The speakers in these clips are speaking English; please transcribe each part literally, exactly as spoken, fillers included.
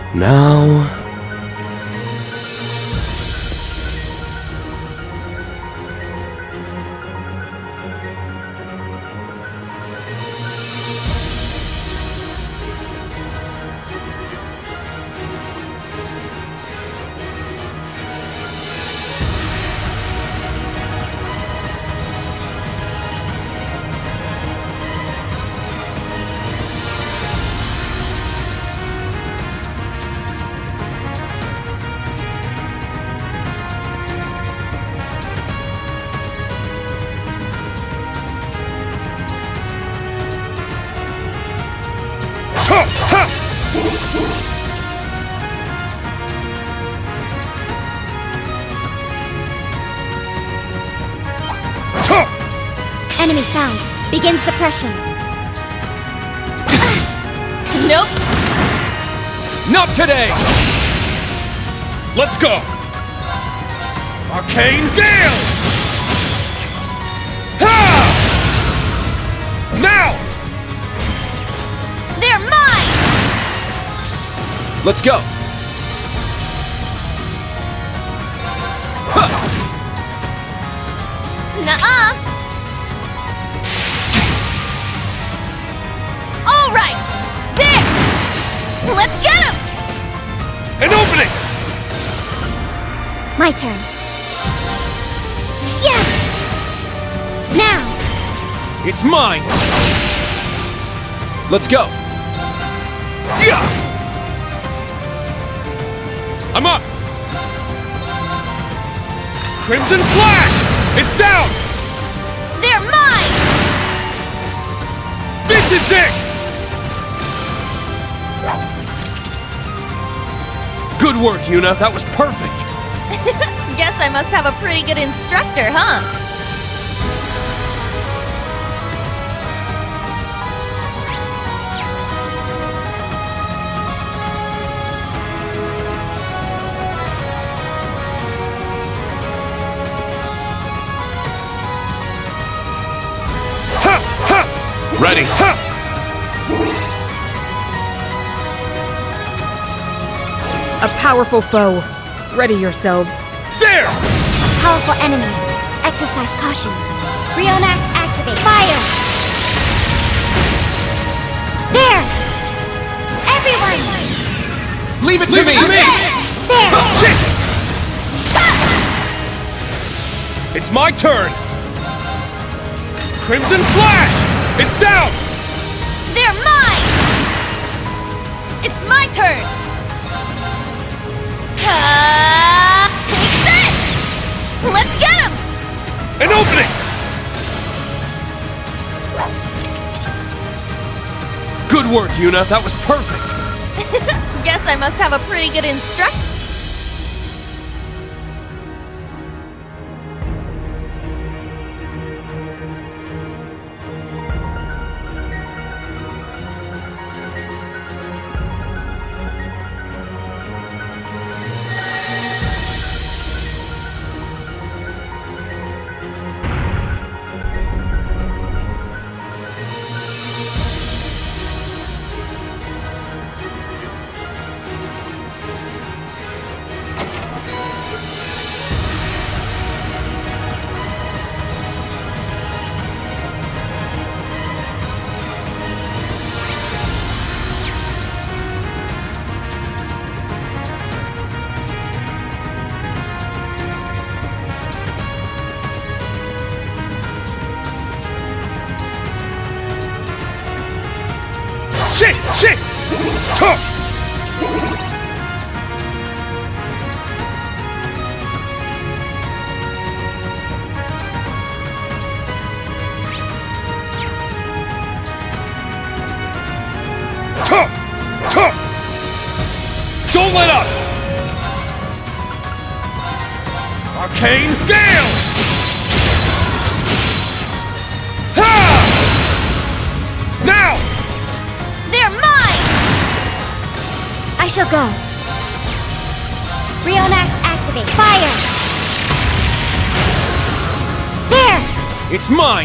Now... Enemy found. Begin suppression. Nope. Not today! Let's go! Arcane Gale! Ha! Now! They're mine! Let's go! Nuh-uh! All right! There! Let's get him! An opening! My turn. Yeah! Now! It's mine! Let's go! Yeah! I'm up! Crimson Slash! It's down! They're mine! This is it! Good work, Yuna. That was perfect. Guess I must have a pretty good instructor, huh? Ready. Ha! A powerful foe. Ready yourselves. There! Powerful enemy. Exercise caution. Rean activate. Fire! There! Everyone! Leave it to me! To me! There! Shit! It's my turn! Crimson Slash! It's down! They're mine! It's my turn! Uh, take this! Let's get him! An opening! Good work, Yuna. That was perfect. Guess I must have a pretty good instructor. Shit! Shit! Tuh! Tuh! Tuh! Don't let up! Arcane Gale! Ha! Now! They're mine! I shall go. Rean activate. Fire! There! It's mine!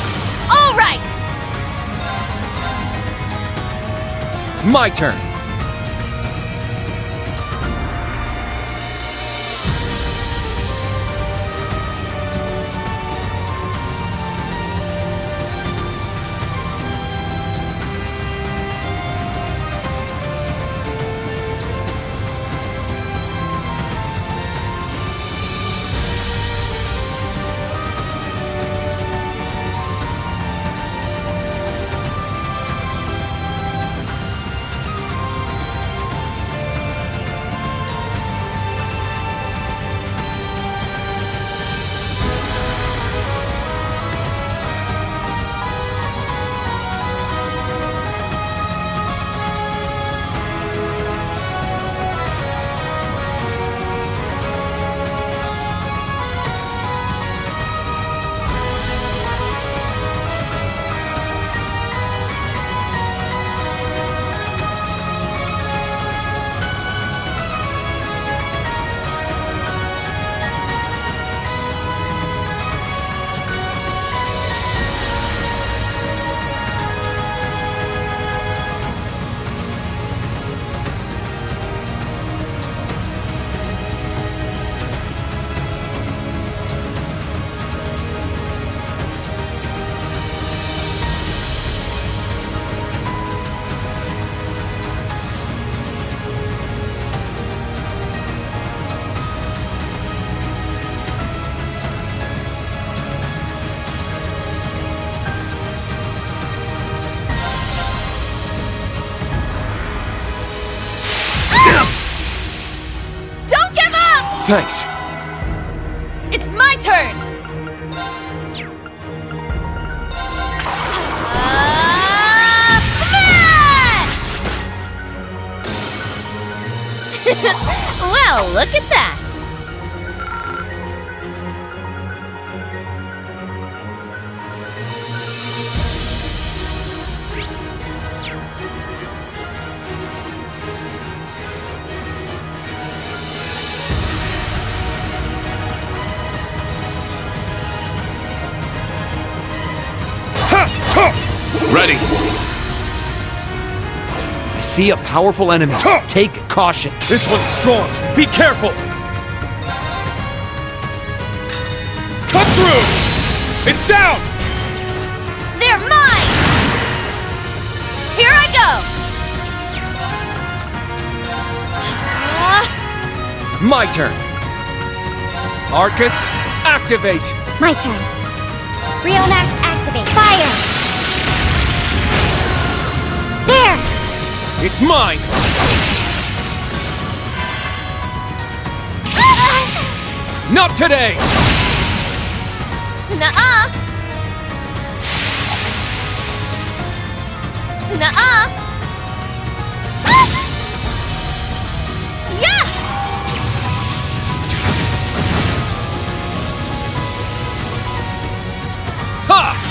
All right! My turn! Thanks. It's my turn! Uh, smash! Well, look at that! Ready. I see a powerful enemy. Take caution. This one's strong. Be careful. Cut through. It's down. They're mine! Here I go! Uh, My turn. Arcus, activate. My turn. Rean activate. Fire! There! It's mine. Not today. nuh-uh! Nuh-uh! Ah! Yeah! Ha!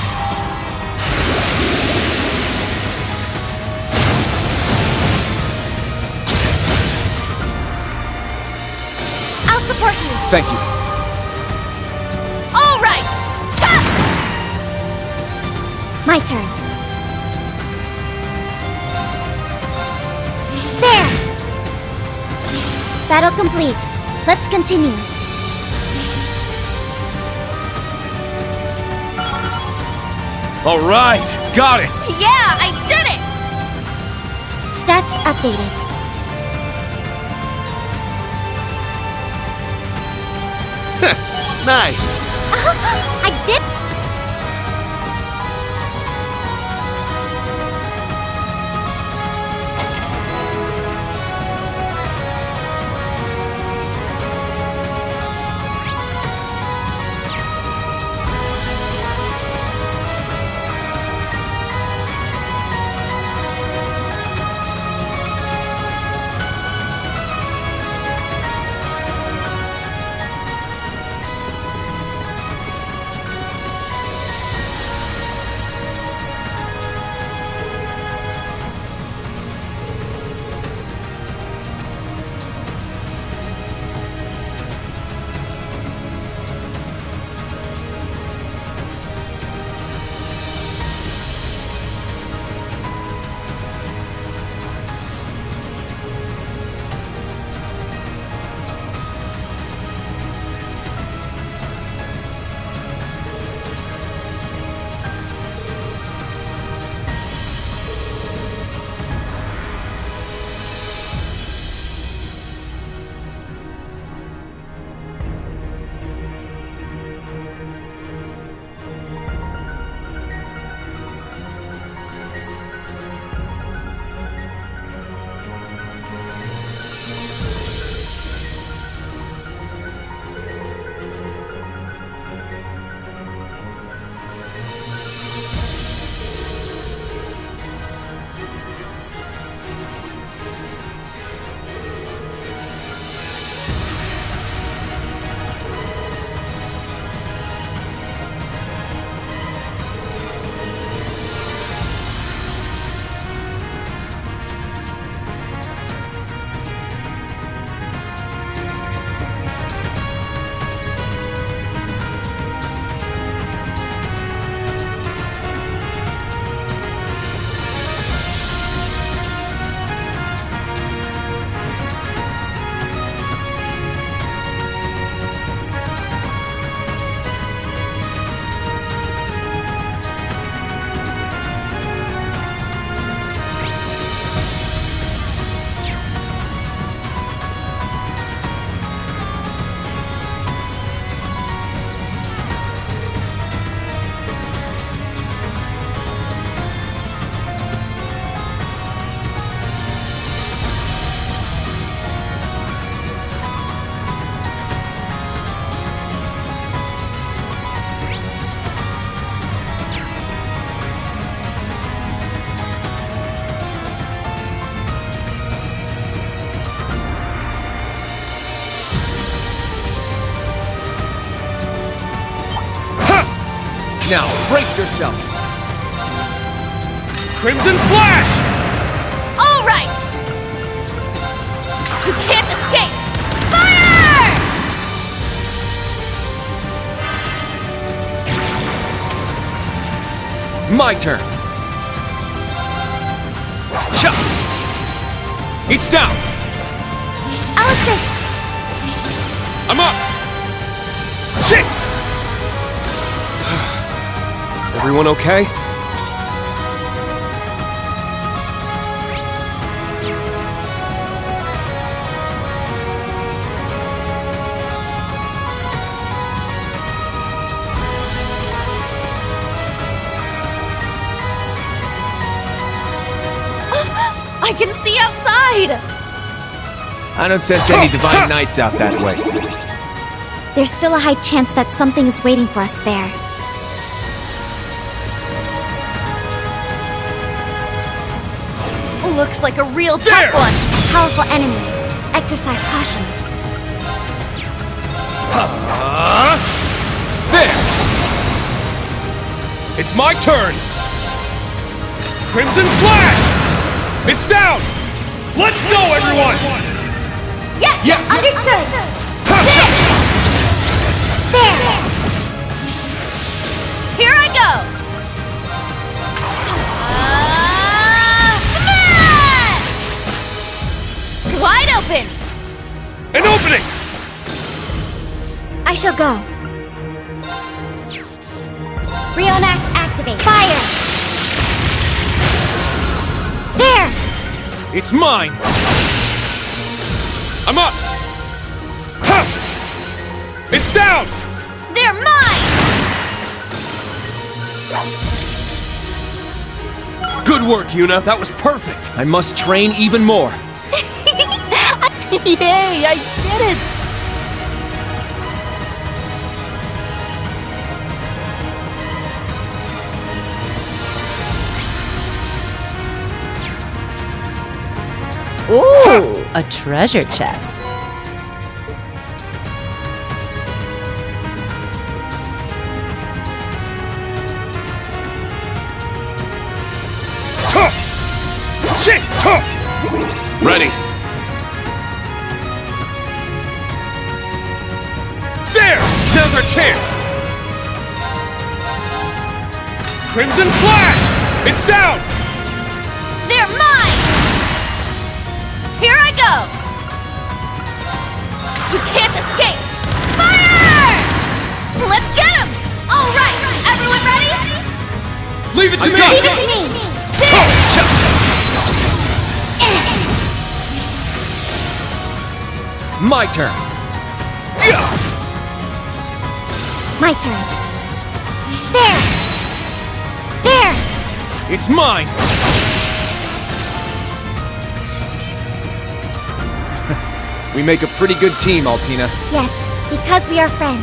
I'll support you. Thank you. All right! Chop! My turn. There! Battle complete. Let's continue. All right, got it. Yeah, I did it! Stats updated. Nice. I did. now, brace yourself. Crimson Slash! All right! You can't escape! Fire! My turn. Cha! It's down. I'll assist. I'm up! Shit! Everyone okay? I can see outside! I don't sense any divine knights out that way. There's still a high chance that something is waiting for us there. Looks like a real tough There! one! Powerful enemy. Exercise caution. There! It's my turn! Crimson Slash! It's down! Let's go, everyone! Yes! Yes! Understood. Ha! There. Here I go! Uh, smash! Wide open! An opening! I shall go. Rean activate. Fire. There. It's mine! I'm up! Ha! It's down! They're mine! Good work, Yuna. That was perfect. I must train even more. Yay! I did it! Ooh, a treasure chest. Tuh! Shit! Tuh! Ready. There! Now's our chance! Crimson Slash! It's down! They're mine! Here I go! You can't escape! Fire! Let's get him! All right, everyone ready? Leave it to I me! got Leave it to me. My turn. My turn. There. There. It's mine. We make a pretty good team, Altina. Yes, because we are friends.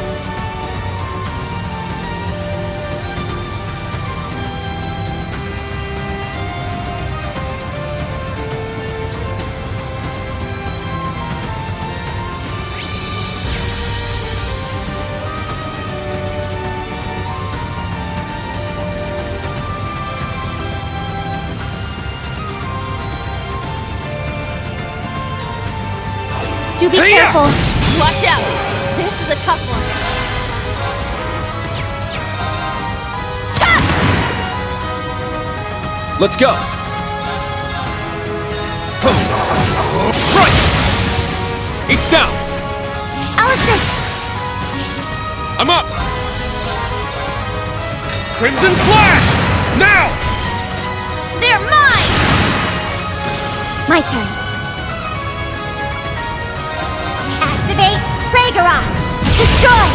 Do be Hey-ya! careful. Watch out! This is a tough one. Cha! Let's go. Right. It's down. I'll assist. I'm up! Crimson Slash! Now! They're mine! My turn. Activate Ragnarok. Destroy.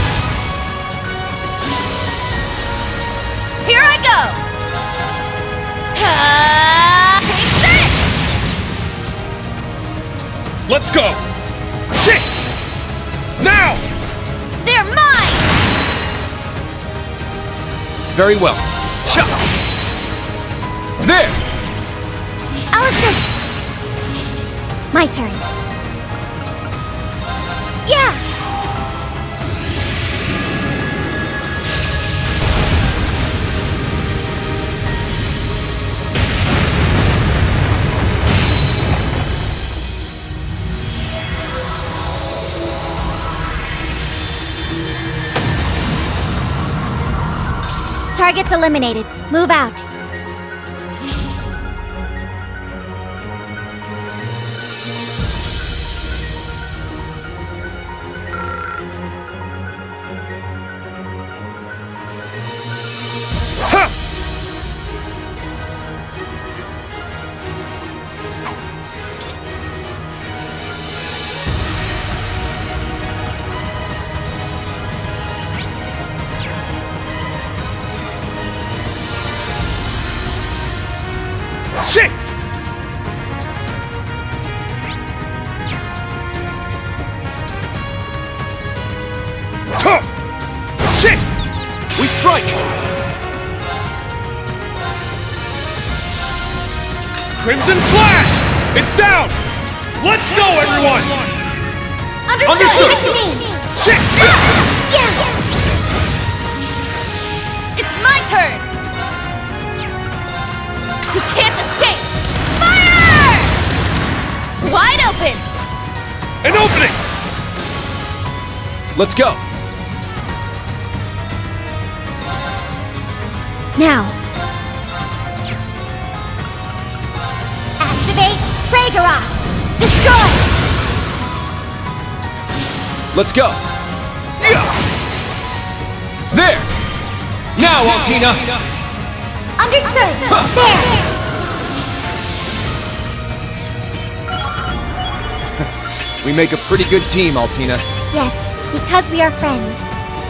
Here I go! Uh, take this! Let's go! Shit! Now! They're mine! Very well. Cha! There! I'll assist. My turn. Yeah. Target's eliminated. Move out. Shit! Huh! Shit! We strike! Crimson Slash! It's down! Let's go, everyone! Understood! Give it to me! Shit! Yeah! It's my turn! You can't escape! Fire! Wide open! An opening! Let's go! Now. Activate Ragnarok! Destroy! Let's go! There! Now, Altina! Understood! There! We make a pretty good team, Altina. Yes, because we are friends.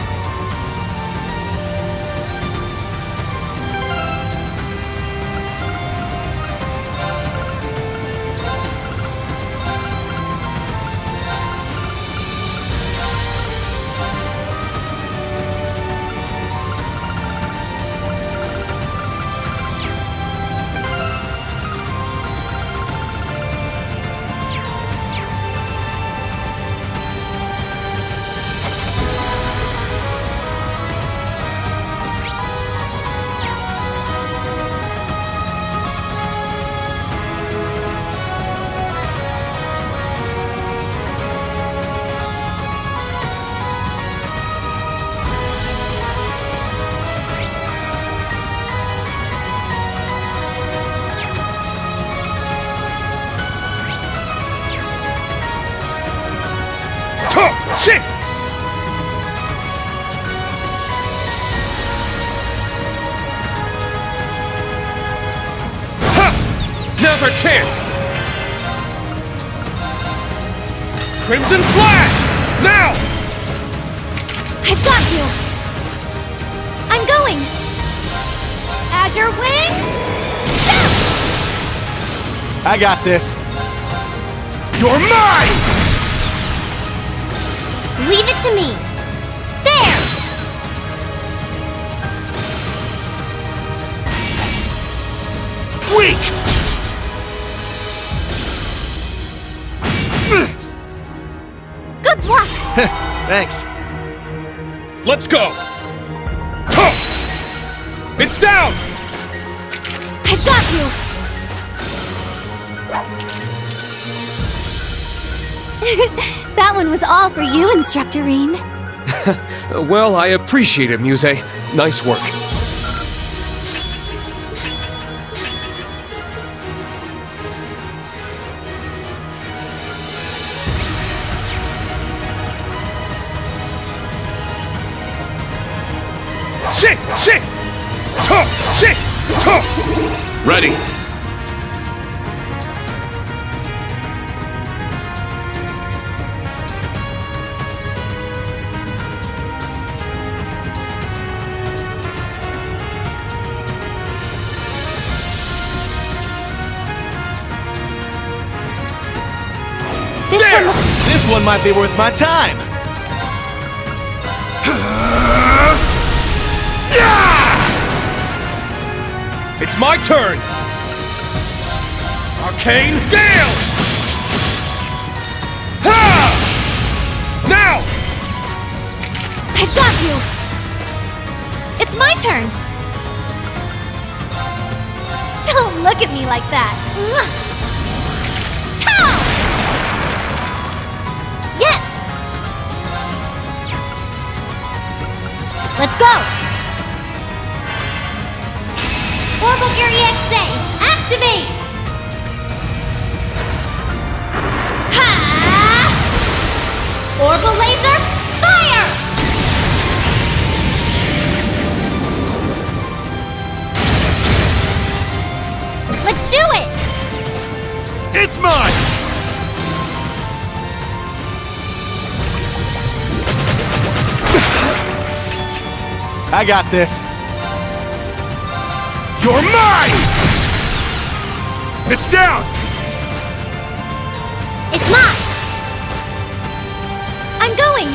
Shit! Ha! Now's our chance! Crimson Slash! Now! I've got you! I'm going! Azure Wings! Shoot! I got this. You're mine! Leave it to me! There! Weak! Good luck! Thanks. Let's go! Huh! It's down! I've got you! That one was all for you, Instructor Rean. Well, I appreciate it, Muse. Nice work. Shit! Shit! Huh! Shit! Huh! Ready! This There! one looks... This one might be worth my time. It's my turn! Arcane Gale! Ha! Now! I've got you! It's my turn! Don't look at me like that! Pow! Yes! Let's go! Orbital Area X A, activate! Ha! Orbital Laser, fire! Let's do it! It's mine! I got this. You're mine! It's down! It's mine! I'm going!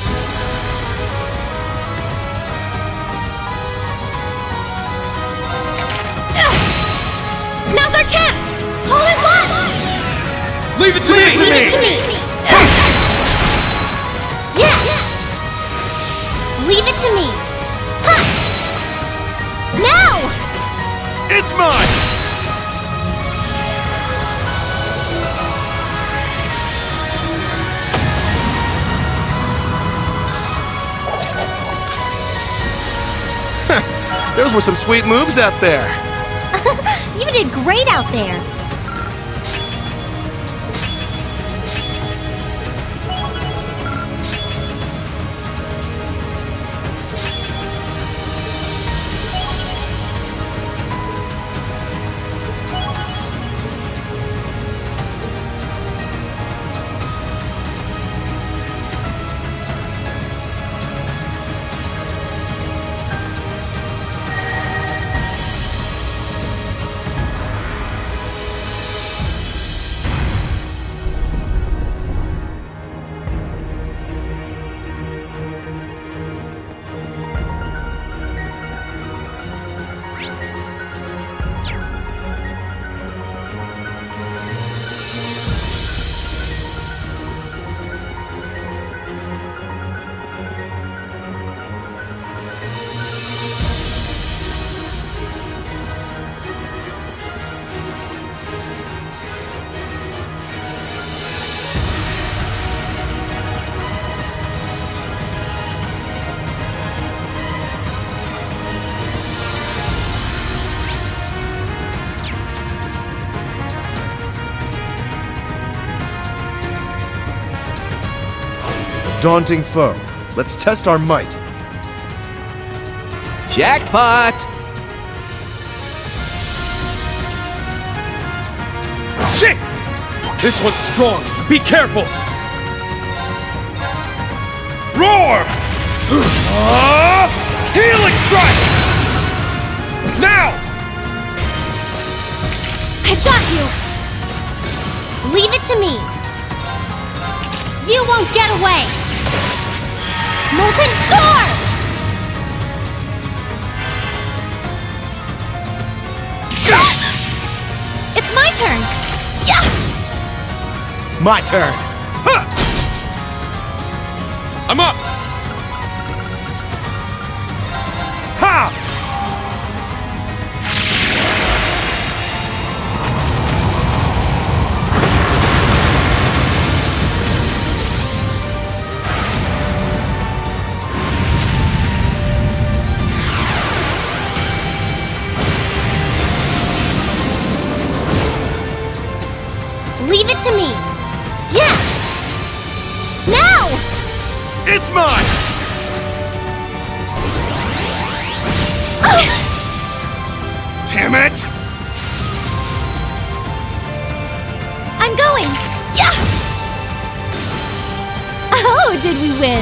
Ugh. Now's our chance! All at once! Leave it to Leave me! it to me! Yeah! Leave it to me! Ha! Now! It's mine! Those were some sweet moves out there. You did great out there! Daunting foe. Let's test our might. Jackpot! Shit! This one's strong. Be careful! Roar! Uh, Helix strike! Now! I've got you! Leave it to me! You won't get away! Molten Storm! It's my turn! Yeah! My turn. Huh. I'm up! Ha! Leave it to me! Yeah! Now! It's mine! Damn it! I'm going! Yeah! Oh, did we win?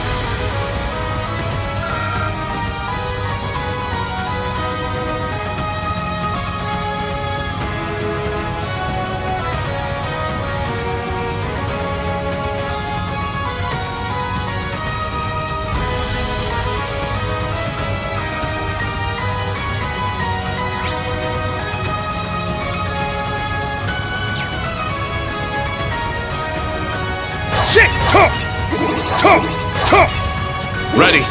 Shit! Tough! Tough! Tough! Ready!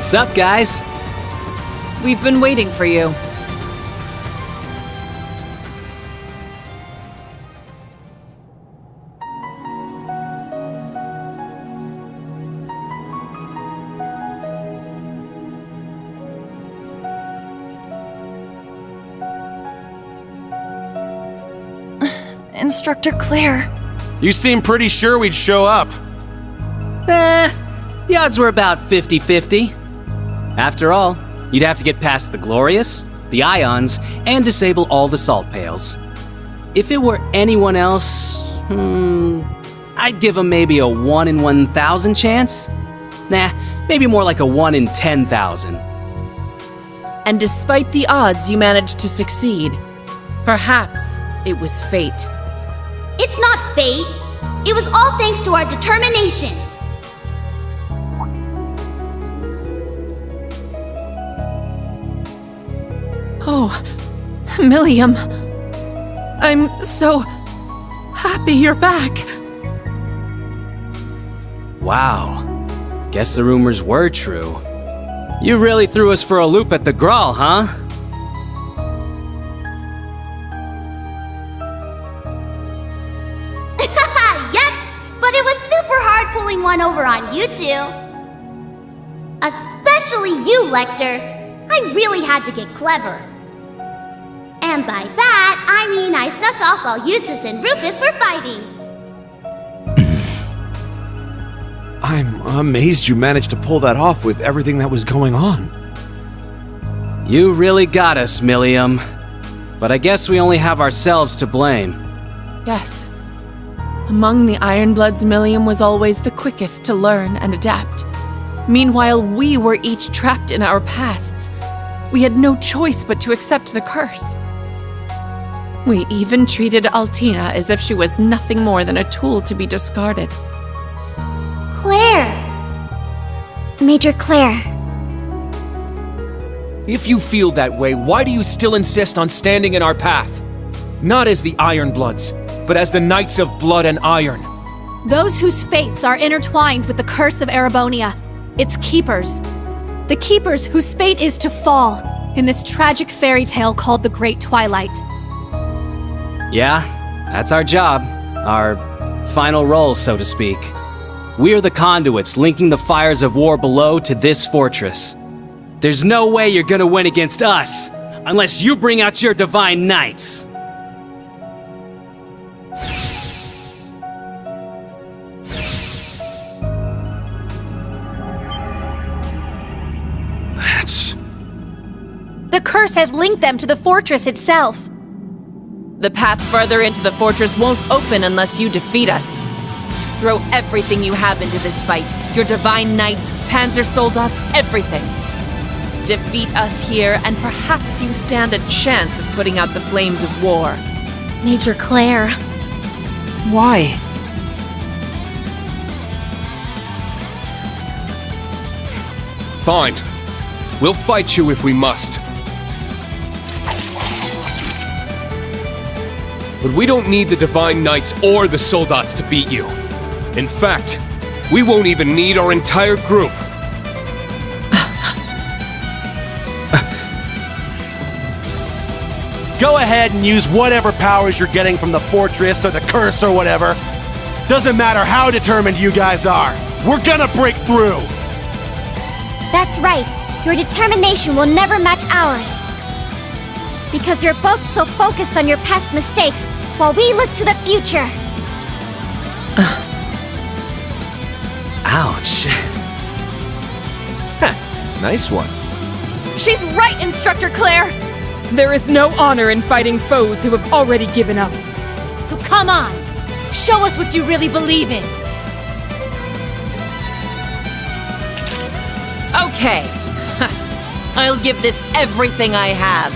Sup, guys? We've been waiting for you. Instructor Claire. You seem pretty sure we'd show up. Eh, the odds were about fifty fifty. After all, you'd have to get past the Glorious, the Ions, and disable all the salt pails. If it were anyone else, hmm, I'd give them maybe a one in one thousand chance. Nah, maybe more like a one in ten thousand. And despite the odds, you managed to succeed. Perhaps it was fate. It's not fate. It was all thanks to our determination. Oh, Milliam. I'm so happy you're back. Wow. Guess the rumors were true. You really threw us for a loop at the Grawl, huh? Yep, but it was super hard pulling one over on you two. Especially you, Lecter. I really had to get clever. And by that, I mean I snuck off while Eustace and Rufus were fighting. I'm amazed you managed to pull that off with everything that was going on. You really got us, Milliam. But I guess we only have ourselves to blame. Yes. Among the Ironbloods, Milliam was always the quickest to learn and adapt. Meanwhile, we were each trapped in our pasts. We had no choice but to accept the curse. We even treated Altina as if she was nothing more than a tool to be discarded. Claire. Major Claire. If you feel that way, why do you still insist on standing in our path? Not as the Ironbloods, but as the Knights of Blood and Iron. Those whose fates are intertwined with the curse of Erebonia. Its keepers. The keepers whose fate is to fall in this tragic fairy tale called the Great Twilight. Yeah, that's our job. Our final role, so to speak. We're the conduits linking the fires of war below to this fortress. There's no way you're gonna win against us, unless you bring out your divine knights. That's... The curse has linked them to the fortress itself. The path further into the fortress won't open unless you defeat us. Throw everything you have into this fight. Your divine knights, panzer soldats, everything. Defeat us here, and perhaps you stand a chance of putting out the flames of war. Major Claire. Why? Fine. We'll fight you if we must. But we don't need the Divine Knights or the Soldats to beat you. In fact, we won't even need our entire group. Go ahead and use whatever powers you're getting from the fortress or the curse or whatever. Doesn't matter how determined you guys are. We're gonna break through. That's right. Your determination will never match ours. Because you're both so focused on your past mistakes, while we look to the future. Ouch. Heh, nice one. She's right, Instructor Claire! There is no honor in fighting foes who have already given up. So come on, show us what you really believe in. Okay. I'll give this everything I have.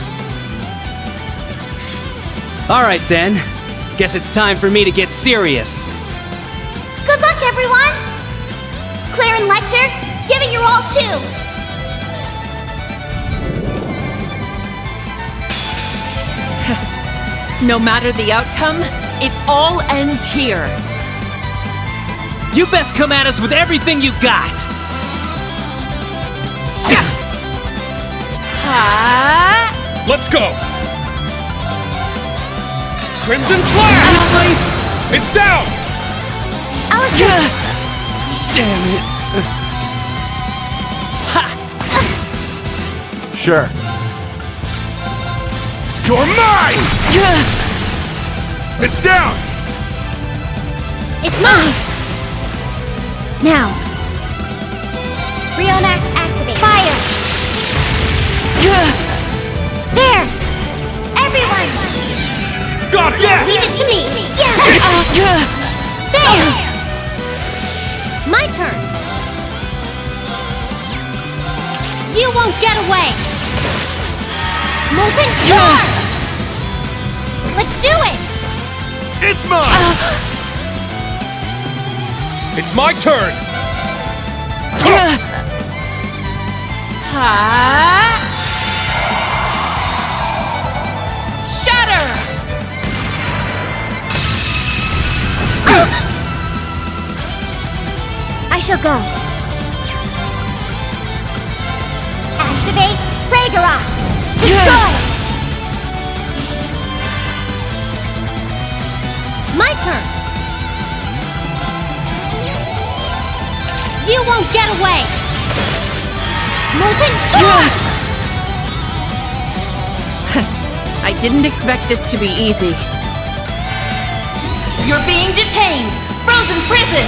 Alright then. Guess it's time for me to get serious. Good luck, everyone! Claire and Lecter, give it your all too! No matter the outcome, it all ends here. You best come at us with everything you got! Ha! Let's go! Crimson Flash! It's down! Allison! Damn it. Ha! Sure. You're mine! It's down! It's mine! Now. Rean activate. Fire! There! Everyone! Got it! Yeah! Leave it to me! Yeah! There! My turn! You won't get away! Molten Star! Let's do it! It's mine! It's my turn! Ha! Shatter! I shall go. Activate Rhaegarok! Destroy! My turn! You won't get away! Molten Storm! I didn't expect this to be easy. You're being detained! Frozen prison!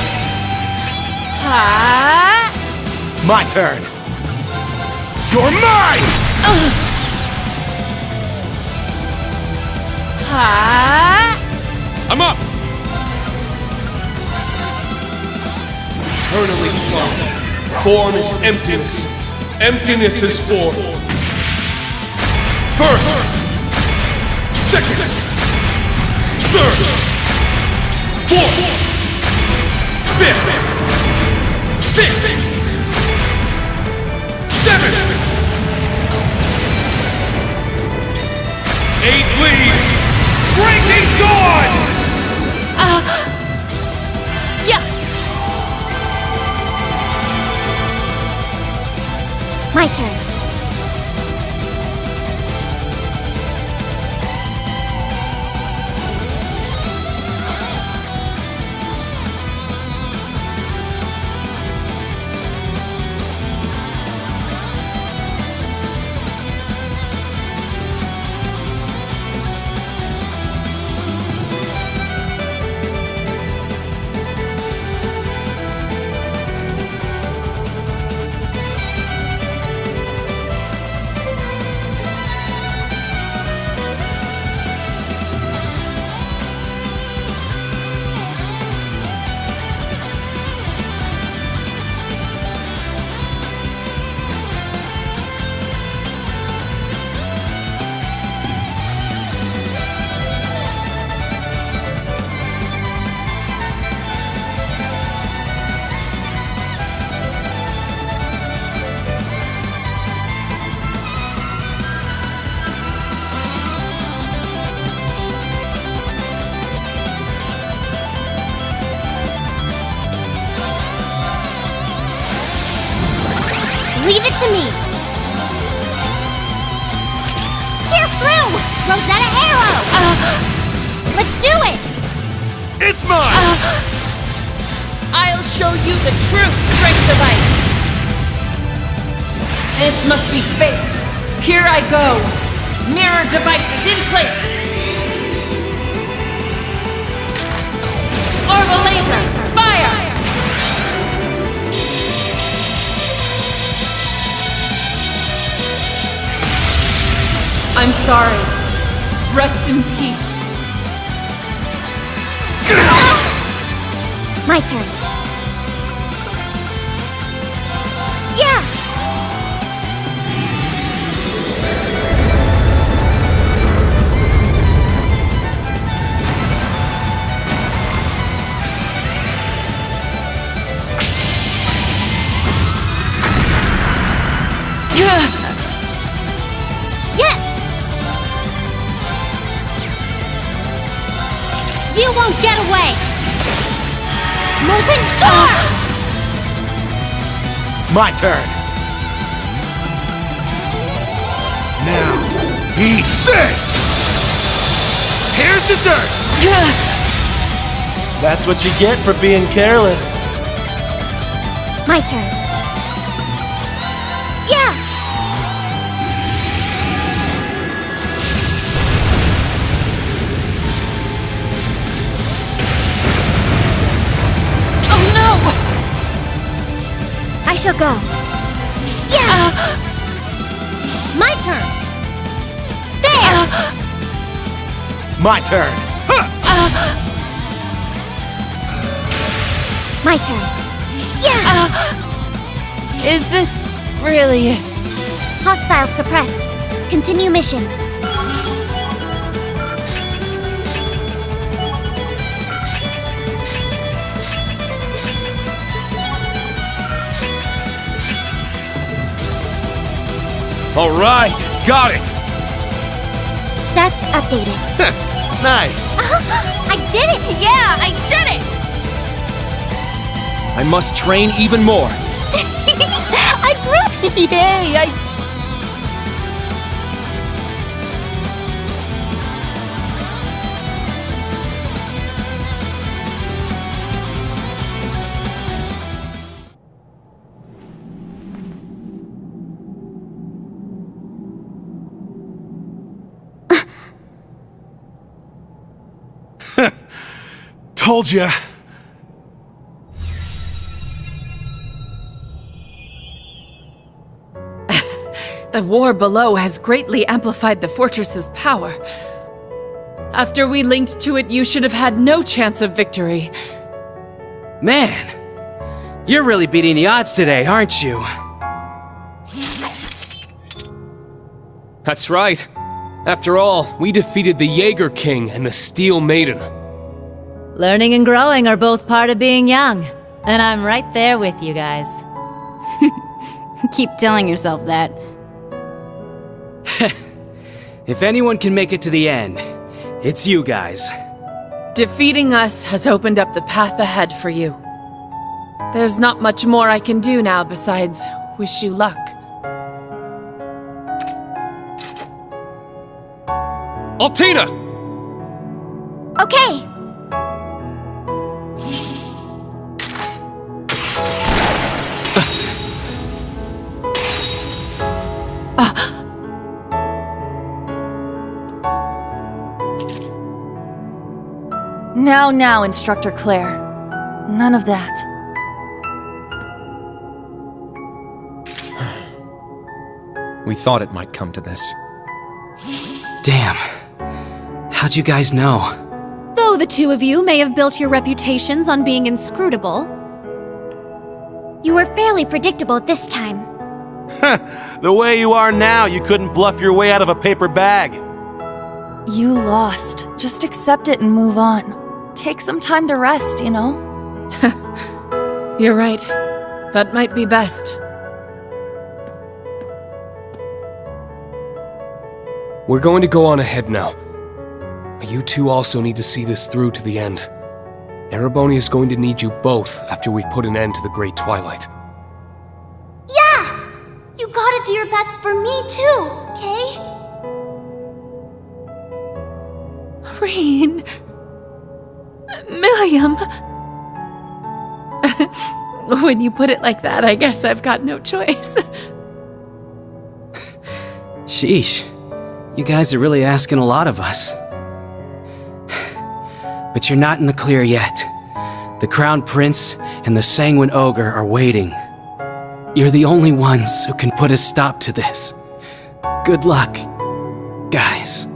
Ha! My turn! You're mine! Ha! I'm up! Eternally flung. Form is emptiness. Emptiness is form. First! Second! Third! Fourth! Fifth! Sixth! Seventh! Eight leaves! Breaking dawn! Yeah! My turn. Leave it to me. Pierce through! Rosetta Arrow! Uh, Let's do it! It's mine! Uh, I'll show you the true strength of ice. This must be fate. Here I go. Mirror devices in place. Orbital laser, fire! I'm sorry. Rest in peace. My turn. Yeah! Yes! You won't get away! Molten Storm! My turn! Now, eat this! Here's dessert! That's what you get for being careless. My turn. Yeah! Oh no! I shall go. Yeah! Uh, My turn! There! My turn! Huh. My turn. Yeah! uh, is this really it? Hostiles suppressed. Continue mission. All right, got it. Stats updated. Nice! I did it! Yeah, I did it! I must train even more. I grew! Yay! I... Told ya! The war below has greatly amplified the fortress's power. After we linked to it, you should have had no chance of victory. Man, you're really beating the odds today, aren't you? That's right. After all, we defeated the Jaeger King and the Steel Maiden. Learning and growing are both part of being young. And I'm right there with you guys. Keep telling yourself that. If anyone can make it to the end, it's you guys. Defeating us has opened up the path ahead for you. There's not much more I can do now besides wish you luck. Altina! Okay. Now, now, Instructor Claire. None of that. We thought it might come to this. Damn. How'd you guys know? Though the two of you may have built your reputations on being inscrutable, You were fairly predictable this time. The way you are now, you couldn't bluff your way out of a paper bag. You lost. Just accept it and move on. Take some time to rest, you know? You're right. That might be best. We're going to go on ahead now. But you two also need to see this through to the end. Erebonia is going to need you both after we've put an end to the Great Twilight. Yeah! You gotta do your best for me too, okay? Rean... Milliam... When you put it like that, I guess I've got no choice. Sheesh. You guys are really asking a lot of us. But you're not in the clear yet. The Crown Prince and the Sanguine Ogre are waiting. You're the only ones who can put a stop to this. Good luck, guys.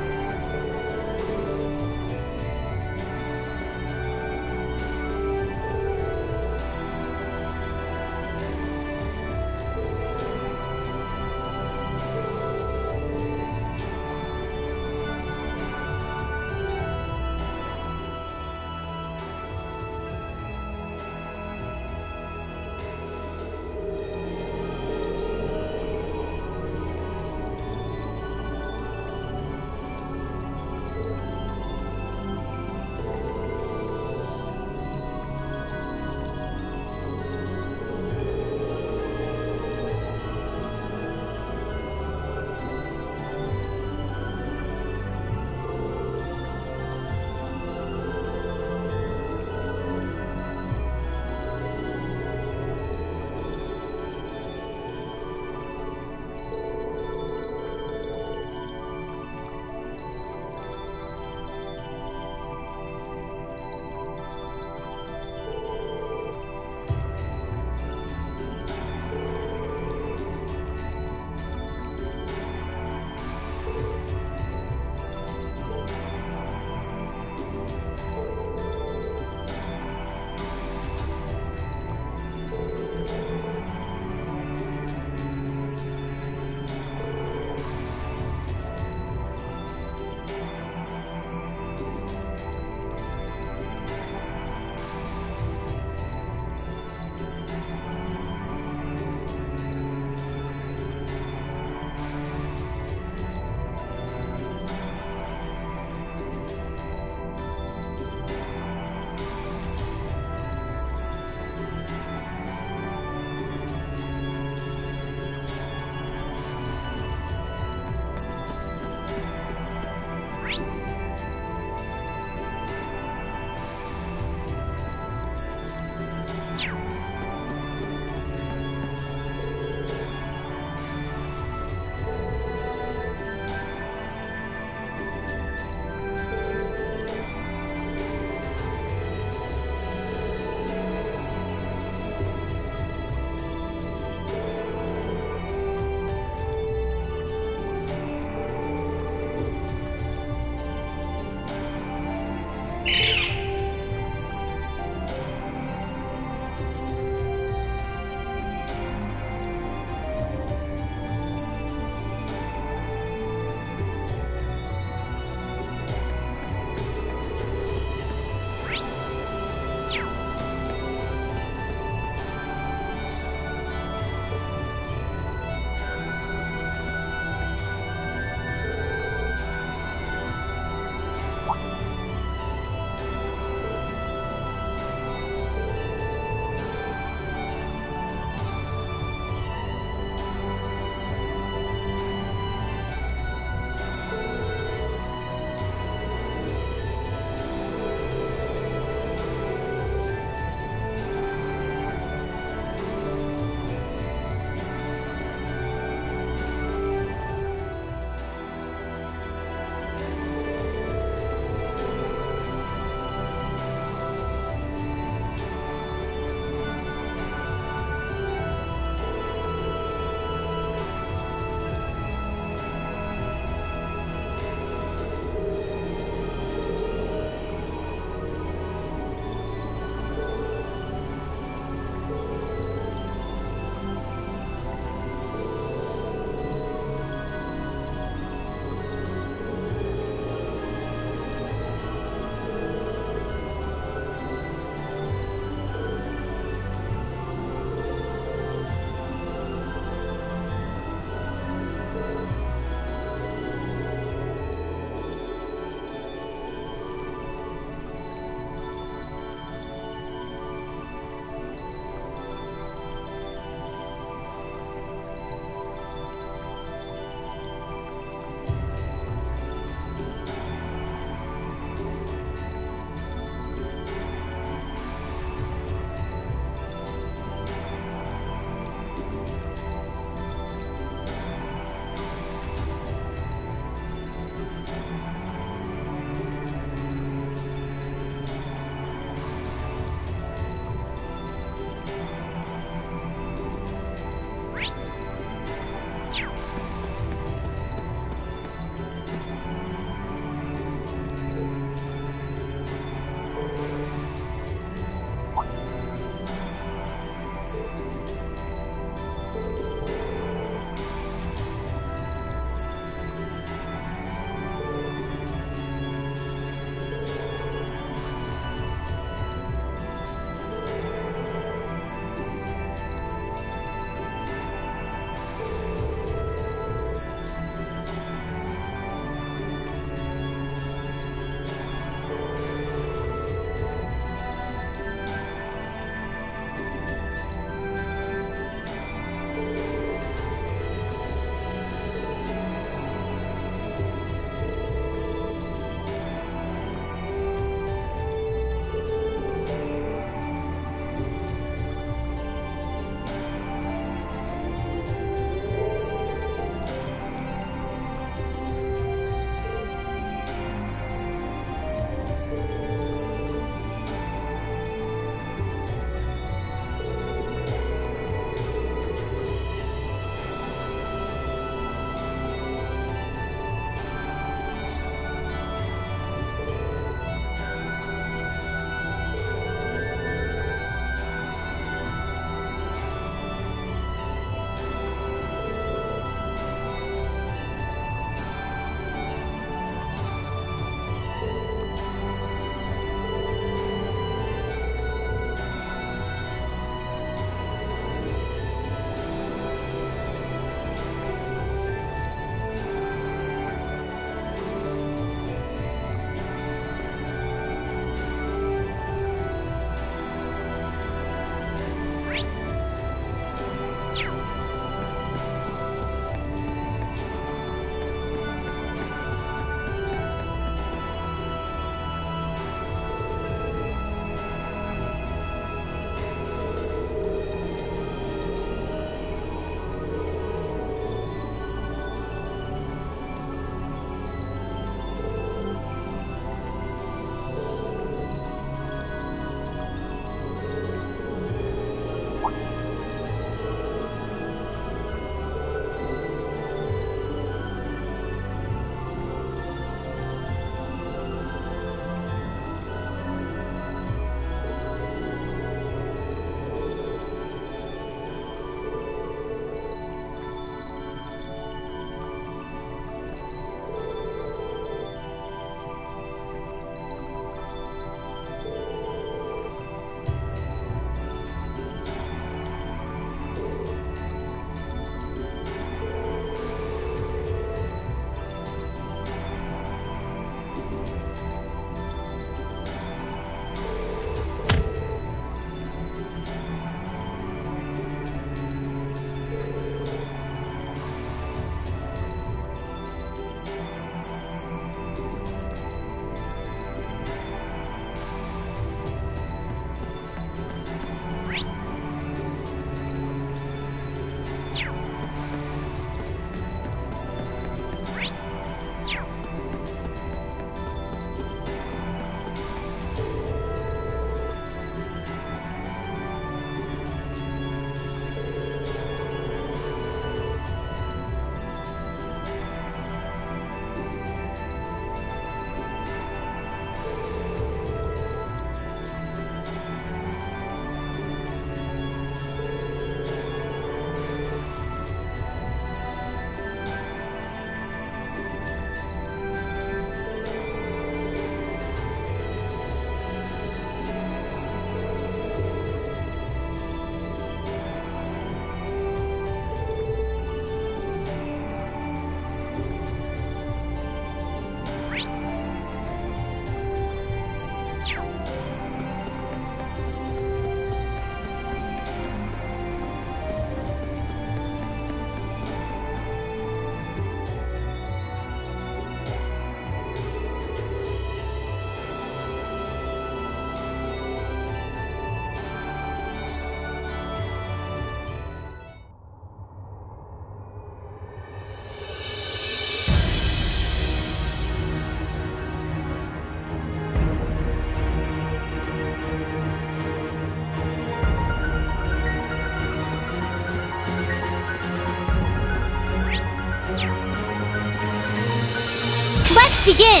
begin!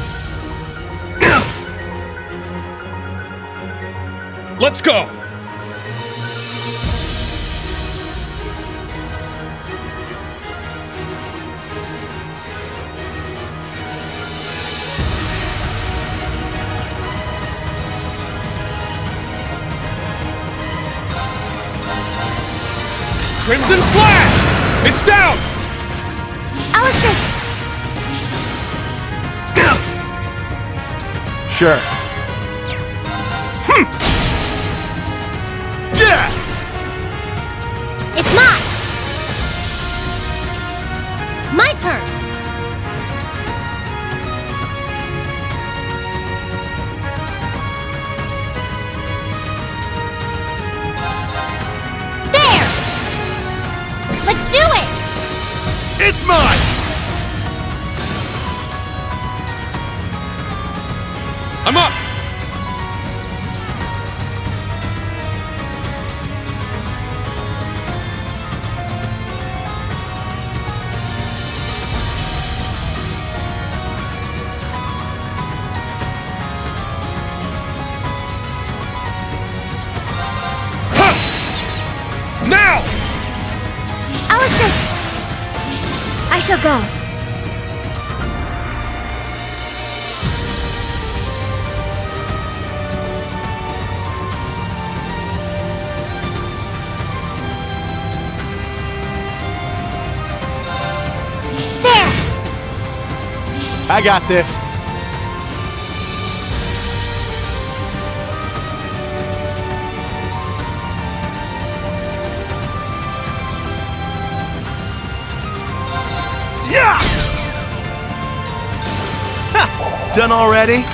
Let's go! Crimson Slash! It's down! I'll assist! Sure. Hmm. Yeah! It's mine! My turn! There! Let's do it! It's mine! I'm up! Now! I'll assist! I shall go. I got this. Yeah! Ha! Done already?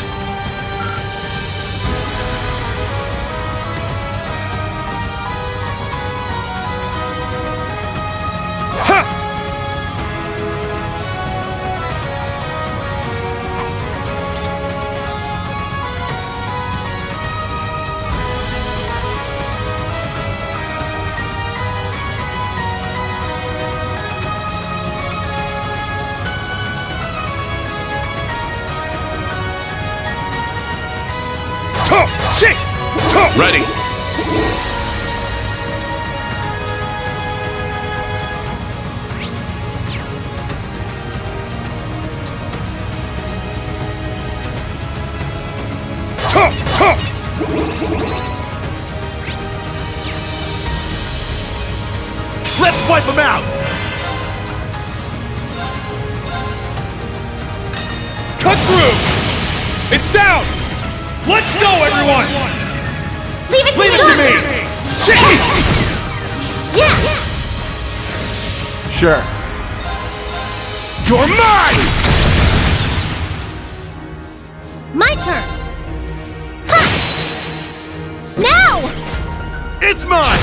Ready! Let's wipe them out! Cut through! It's down! Let's go, everyone! Leave it to Leave me! it to me! Yeah! Sure. You're mine! My turn! Ha! Now! It's mine!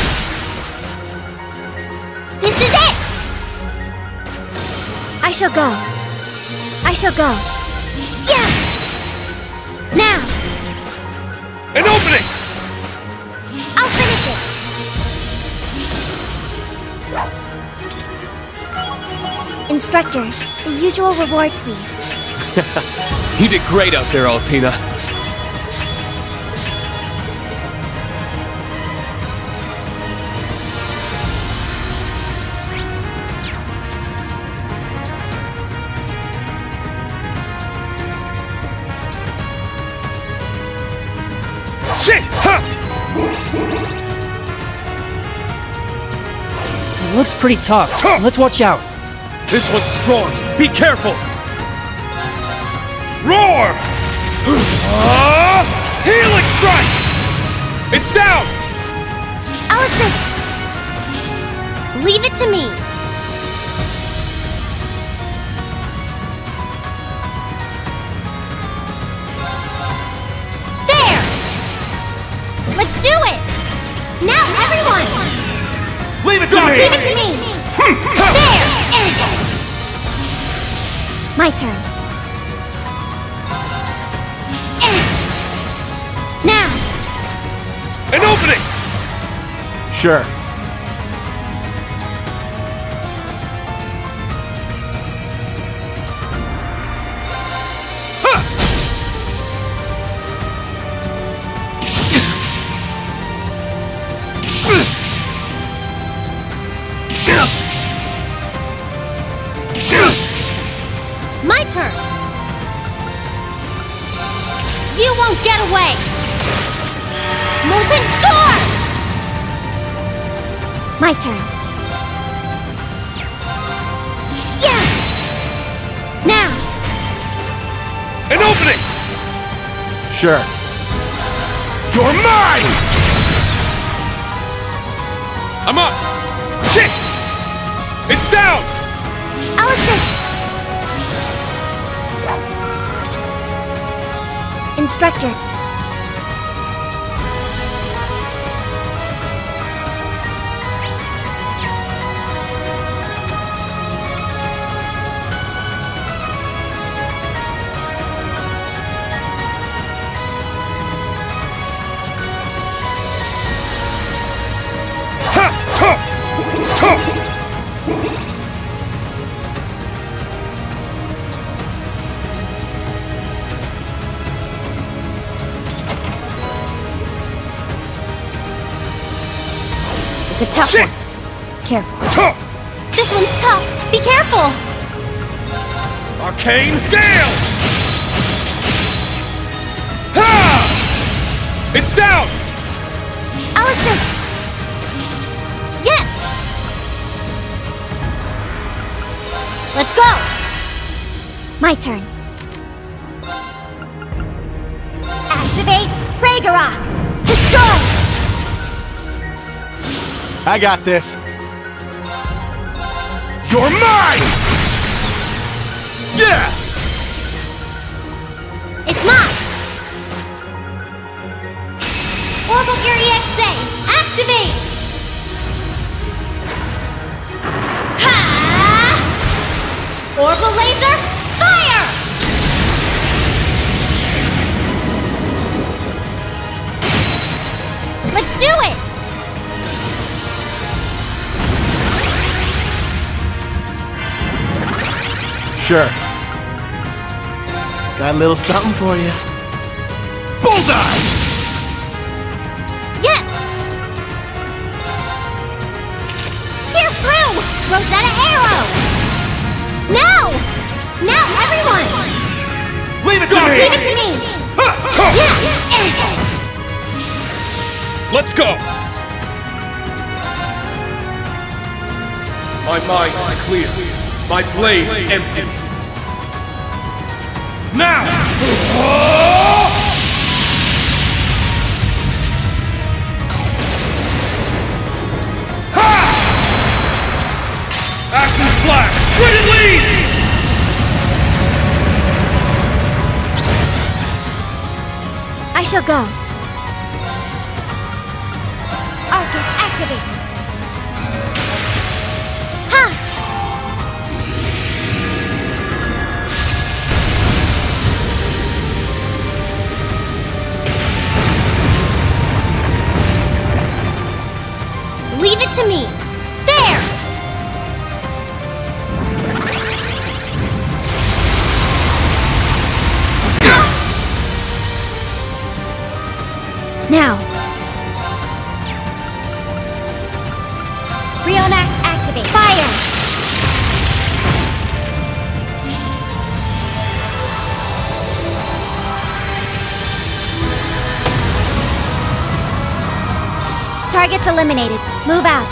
This is it! I shall go. I shall go. Yeah! Now! An opening! I'll finish it! Instructor, the usual reward, please. You did great out there, Altina. Shit! Huh! It looks pretty tough. Let's watch out. This one's strong. Be careful! Roar! Uh, healing strike! It's down! I'll assist. Leave it to me. There! Let's do it! Now, everyone! Leave it to me! Leave it to me! There! My turn. Now! An opening! Sure. turn. You won't get away! Molten Storm! My turn. Yeah! Now! An opening! Sure. You're mine! I'm up! Shit! It's down! I'll assist! Instructor. It's a tough Shit. one. Careful. This one's tough. Be careful! Arcane Gale! Ha! It's down! I'll assist. Yes! Let's go! My turn. Activate Ragnarok! Destroy! I got this. You're mine! Yeah! It's mine! Orbital Gear E X A, activate! Ha! Orbital Laser, fire! Let's do it! Sure. Got a little something for you. Bullseye! Yes! Pierce through! Rosetta Arrow! Now! Now, everyone! Leave it to me! Leave it to me! Yeah! Let's go! My mind is clear. My blade empty. Now! Ha! Action slash! Shredded lead! I shall go. Arcus, activate. Ha! Leave it to me! There! Now. Rean activate. Fire! Targets eliminated. Move out.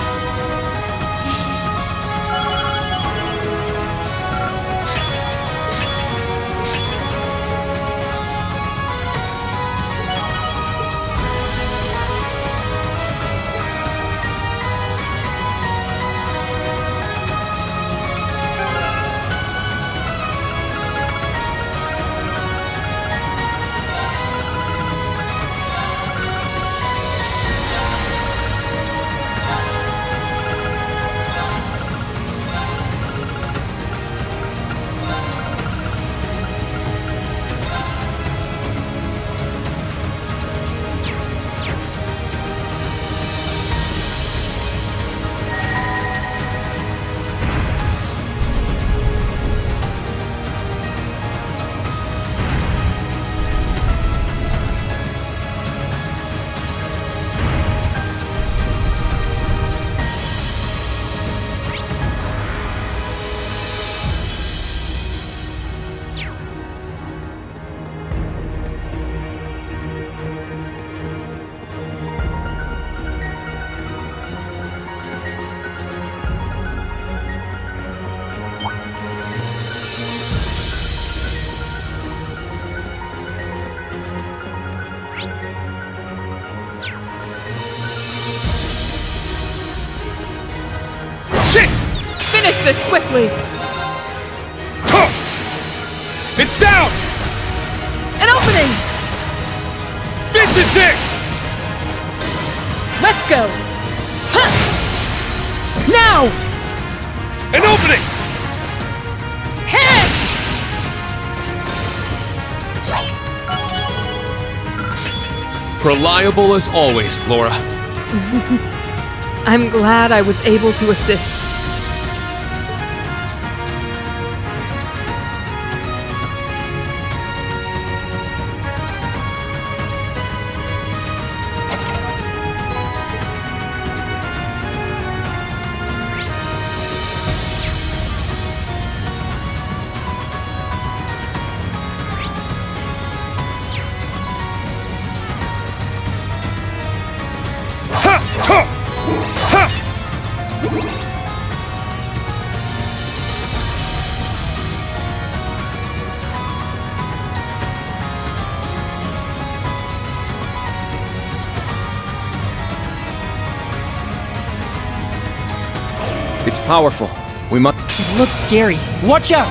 Finish this swiftly! It's down! An opening! This is it! Let's go! Huh. Now! An opening! Hiss! Reliable as always, Laura. I'm glad I was able to assist. It's powerful. We must. It looks scary. Watch out!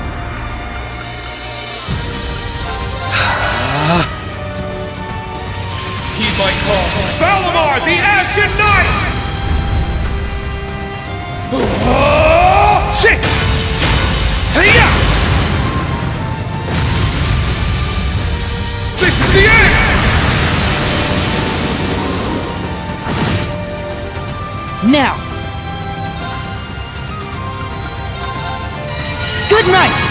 Heed my call. Valimar, the Ashen Knight! Shit! Hey-ya! This is the end! Now! Good night!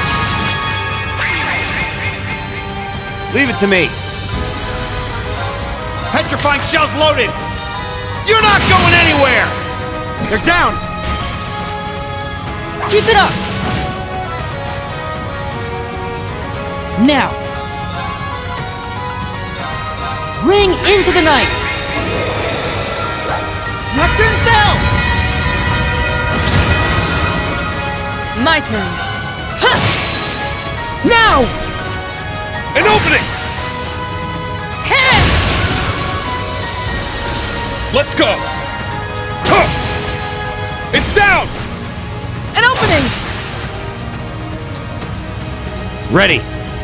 Leave it to me. Petrifying shells loaded! You're not going anywhere! They're down! Keep it up! Now! Ring into the night! Nocturne fell! My turn. Ha! Now! An opening! Hit! Let's go! Tuh! It's down! An opening! Ready.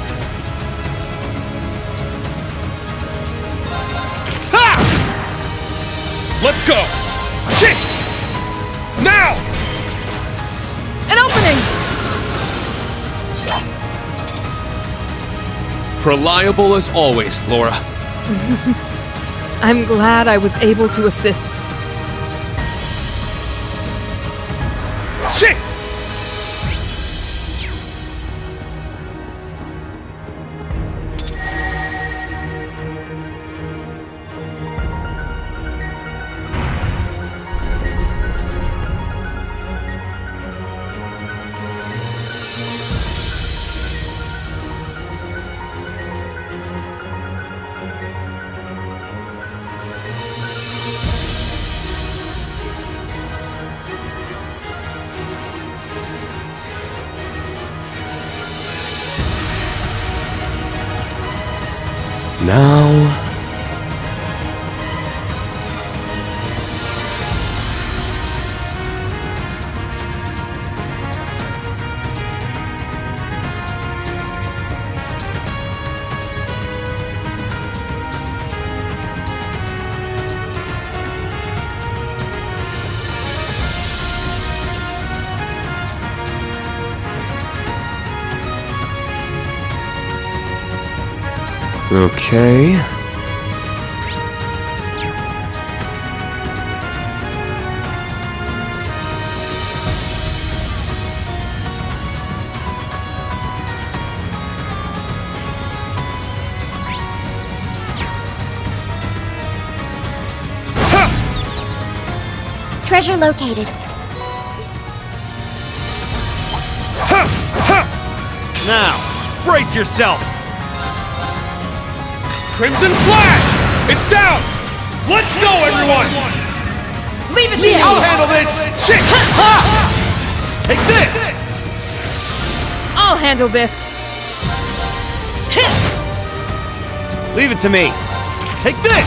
Ha! Let's go! Shit! Now! An opening! Reliable as always, Laura. I'm glad I was able to assist. Shit! Now... Okay. Treasure located. Now, brace yourself! Crimson Slash! It's down! Let's go, everyone! Leave it to me! I'll handle this! Shit! Ha! Take this! I'll handle this! Leave it to me. Take this!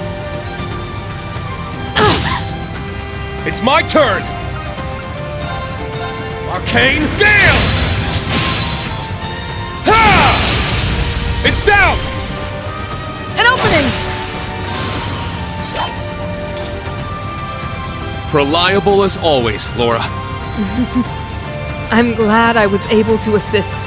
It's my turn! Arcane Gale! Ha! It's down! An opening! Reliable as always, Laura. I'm glad I was able to assist.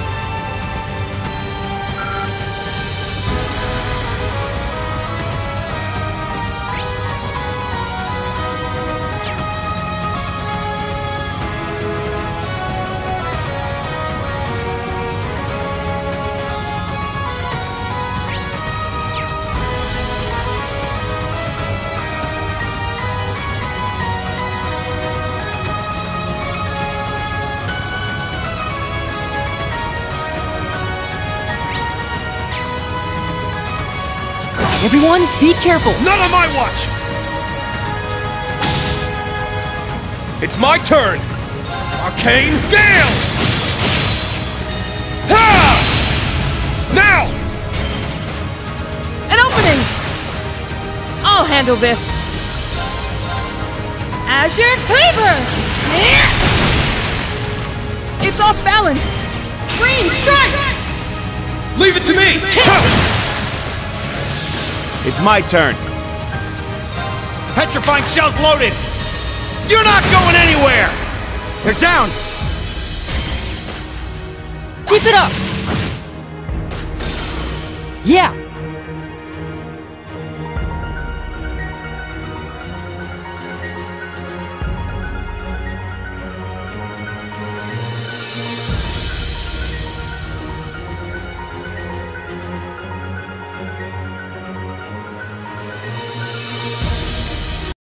Everyone, be careful! None on my watch! It's my turn! Arcane Gale! Ha! Now! An opening! I'll handle this. Azure Cleaver! It's off balance! Rean, strike! Leave it to me! It's my turn. Petrifying shells loaded! You're not going anywhere! They're down! Keep it up! Yeah!